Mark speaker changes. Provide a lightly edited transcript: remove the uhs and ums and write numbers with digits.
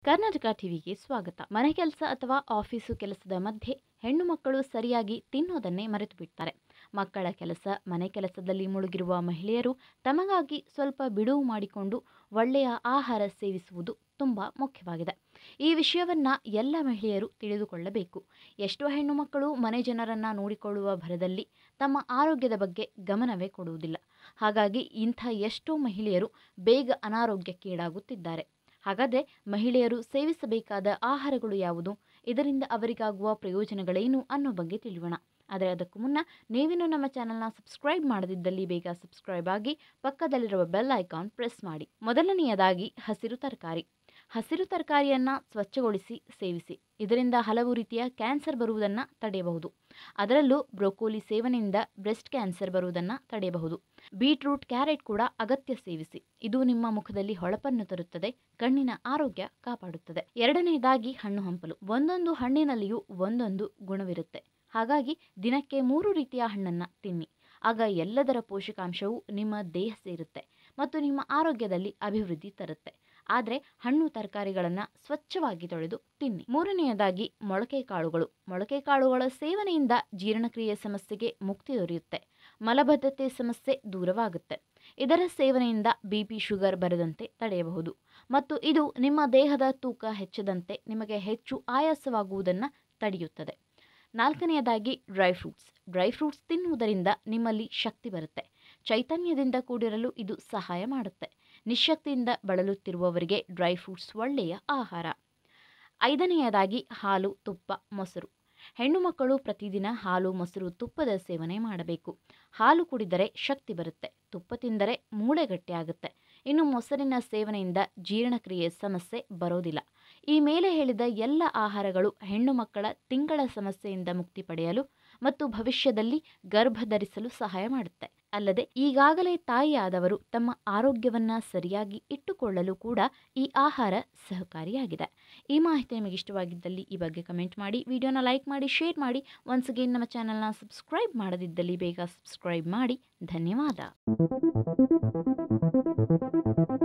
Speaker 1: ಕರ್ನಾಟಕ ಟಿವಿಗೆ ಸ್ವಾಗತ. ಮನೆ ಕೆಲಸ ಅಥವಾ ಆಫೀಸು ಕೆಲಸದ ಮಧ್ಯೆ ಹೆಣ್ಣು ಮಕ್ಕಳು ಸರಿಯಾಗಿ ತಿನ್ನೋದನ್ನೇ ಮರೆತು ಬಿಡ್ತಾರೆ. ಮಕ್ಕಳ ಕೆಲಸ, ಮನೆ ಕೆಲಸದಲ್ಲಿ ಮುಳುಗಿರುವ ಮಹಿಳೆಯರು ತಮಗಾಗಿ ಸ್ವಲ್ಪ ಬಿಡುವು ಮಾಡಿಕೊಂಡು ಒಳ್ಳೆಯ ಆಹಾರ ಸೇವಿಸುವುದು ತುಂಬಾ ಮುಖ್ಯವಾಗಿದೆ. ಈ ವಿಷಯವನ್ನ ಎಲ್ಲ ಮಹಿಳೆಯರು ತಿಳಿದುಕೊಳ್ಳಬೇಕು. ಎಷ್ಟೋ ಹೆಣ್ಣು ಮಕ್ಕಳು ಮನೆ ಜನರನ್ನ ನೋಡಿಕೊಳ್ಳುವ ಭರದಲ್ಲಿ ತಮ್ಮ ಆರೋಗ್ಯದ ಬಗ್ಗೆ ಗಮನವೇ ಕೊಡುವುದಿಲ್ಲ. ಹಾಗಾಗಿ ಇಂಥ ಎಷ್ಟೋ ಮಹಿಳೆಯರು ಬೇಗ ಅನಾರೋಗ್ಯಕ್ಕೀಡಾಗುತ್ತಿದ್ದಾರೆ. ಹಾಗಾದರೆ ಮಹಿಳೆಯರು ಸೇವಿಸಬೇಕಾದ ಆಹಾರಗಳು ಯಾವುದು, ಇದರಿಂದ ಅವರಿಗಾಗುವ ಪ್ರಯೋಜನಗಳೇನು ಅನ್ನೋ ಬಗ್ಗೆ ತಿಳಿಯೋಣ. ಆದರೆ ಅದಕ್ಕೂ ಮುನ್ನ ನೀವಿನ್ನೂ ನಮ್ಮ ಚಾನಲ್ನ ಸಬ್ಸ್ಕ್ರೈಬ್ ಮಾಡದಿದ್ದಲ್ಲಿ ಬೇಗ ಸಬ್ಸ್ಕ್ರೈಬ್ ಆಗಿ ಪಕ್ಕದಲ್ಲಿರುವ ಬೆಲ್ ಐಕಾನ್ ಪ್ರೆಸ್ ಮಾಡಿ. ಮೊದಲನೆಯದಾಗಿ ಹಸಿರು ತರಕಾರಿ. ಹಸಿರು ತರಕಾರಿಯನ್ನು ಸ್ವಚ್ಛಗೊಳಿಸಿ ಸೇವಿಸಿ. ಇದರಿಂದ ಹಲವು ರೀತಿಯ ಕ್ಯಾನ್ಸರ್ ಬರುವುದನ್ನು ತಡೆಯಬಹುದು. ಅದರಲ್ಲೂ ಬ್ರೊಕೋಲಿ ಸೇವನೆಯಿಂದ ಬ್ರೆಸ್ಟ್ ಕ್ಯಾನ್ಸರ್ ಬರುವುದನ್ನು ತಡೆಯಬಹುದು. ಬೀಟ್ರೂಟ್, ಕ್ಯಾರೆಟ್ ಕೂಡ ಅಗತ್ಯ ಸೇವಿಸಿ. ಇದು ನಿಮ್ಮ ಮುಖದಲ್ಲಿ ಹೊಳಪನ್ನು ತರುತ್ತದೆ, ಕಣ್ಣಿನ ಆರೋಗ್ಯ ಕಾಪಾಡುತ್ತದೆ. ಎರಡನೆಯದಾಗಿ ಹಣ್ಣು ಹಂಪಲು. ಒಂದೊಂದು ಹಣ್ಣಿನಲ್ಲಿಯೂ ಒಂದೊಂದು ಗುಣವಿರುತ್ತೆ. ಹಾಗಾಗಿ ದಿನಕ್ಕೆ 3 ರೀತಿಯ ಹಣ್ಣನ್ನು ತಿನ್ನಿ. ಆಗ ಎಲ್ಲದರ ಪೋಷಕಾಂಶವು ನಿಮ್ಮ ದೇಹ ಸೇರುತ್ತೆ ಮತ್ತು ನಿಮ್ಮ ಆರೋಗ್ಯದಲ್ಲಿ ಅಭಿವೃದ್ಧಿ ತರುತ್ತೆ. ಆದರೆ ಹಣ್ಣು ತರಕಾರಿಗಳನ್ನು ಸ್ವಚ್ಛವಾಗಿ ತೊಳೆದು ತಿನ್ನಿ. ಮೂರನೆಯದಾಗಿ ಮೊಳಕೆ ಕಾಳುಗಳು. ಮೊಳಕೆ ಕಾಳುಗಳ ಸೇವನೆಯಿಂದ ಜೀರ್ಣಕ್ರಿಯೆ ಸಮಸ್ಯೆಗೆ ಮುಕ್ತಿ ದೊರೆಯುತ್ತೆ. ಮಲಬದ್ಧತೆ ಸಮಸ್ಯೆ ದೂರವಾಗುತ್ತೆ. ಇದರ ಸೇವನೆಯಿಂದ BP, ಶುಗರ್ ಬರದಂತೆ ತಡೆಯಬಹುದು ಮತ್ತು ಇದು ನಿಮ್ಮ ದೇಹದ ತೂಕ ಹೆಚ್ಚದಂತೆ ನಿಮಗೆ ಹೆಚ್ಚು ಆಯಾಸವಾಗುವುದನ್ನು ತಡೆಯುತ್ತದೆ. ನಾಲ್ಕನೆಯದಾಗಿ ಡ್ರೈ ಫ್ರೂಟ್ಸ್. ಡ್ರೈ ಫ್ರೂಟ್ಸ್ ತಿನ್ನುವುದರಿಂದ ನಿಮ್ಮಲ್ಲಿ ಶಕ್ತಿ ಬರುತ್ತೆ. ಚೈತನ್ಯದಿಂದ ಕೂಡಿರಲು ಇದು ಸಹಾಯ ಮಾಡುತ್ತೆ. ನಿಶ್ಶಕ್ತಿಯಿಂದ ಬಳಲುತ್ತಿರುವವರಿಗೆ ಡ್ರೈ ಫ್ರೂಟ್ಸ್ ಒಳ್ಳೆಯ ಆಹಾರ. ಐದನೆಯದಾಗಿ ಹಾಲು, ತುಪ್ಪ, ಮೊಸರು. ಹೆಣ್ಣು ಮಕ್ಕಳು ಪ್ರತಿದಿನ ಹಾಲು, ಮೊಸರು, ತುಪ್ಪದ ಸೇವನೆ ಮಾಡಬೇಕು. ಹಾಲು ಕುಡಿದರೆ ಶಕ್ತಿ ಬರುತ್ತೆ. ತುಪ್ಪ ತಿಂದರೆ ಮೂಳೆ ಗಟ್ಟಿಯಾಗುತ್ತೆ. ಇನ್ನು ಮೊಸರಿನ ಸೇವನೆಯಿಂದ ಜೀರ್ಣಕ್ರಿಯೆ ಸಮಸ್ಯೆ ಬರೋದಿಲ್ಲ. ಈ ಮೇಲೆ ಹೇಳಿದ ಎಲ್ಲ ಆಹಾರಗಳು ಹೆಣ್ಣು ಮಕ್ಕಳ ತಿಂಗಳ ಸಮಸ್ಯೆಯಿಂದ ಮುಕ್ತಿ ಪಡೆಯಲು ಮತ್ತು ಭವಿಷ್ಯದಲ್ಲಿ ಗರ್ಭ ಧರಿಸಲು ಸಹಾಯ ಮಾಡುತ್ತೆ. ಅಲ್ಲದೆ ಈಗಾಗಲೇ ತಾಯಿಯಾದವರು ತಮ್ಮ ಆರೋಗ್ಯವನ್ನ ಸರಿಯಾಗಿ ಇಟ್ಟುಕೊಳ್ಳಲು ಕೂಡ ಈ ಆಹಾರ ಸಹಕಾರಿಯಾಗಿದೆ. ಈ ಮಾಹಿತಿ ನಿಮಗೆ ಇಷ್ಟವಾಗಿದ್ದಲ್ಲಿ ಈ ಬಗ್ಗೆ ಕಮೆಂಟ್ ಮಾಡಿ, ವಿಡಿಯೋನ ಲೈಕ್ ಮಾಡಿ, ಶೇರ್ ಮಾಡಿ. ಒನ್ಸ್ ಅಗೇನ್ ನಮ್ಮ ಚಾನಲ್ನ ಸಬ್ಸ್ಕ್ರೈಬ್ ಮಾಡದಿದ್ದಲ್ಲಿ ಬೇಗ ಸಬ್ಸ್ಕ್ರೈಬ್ ಮಾಡಿ. ಧನ್ಯವಾದ.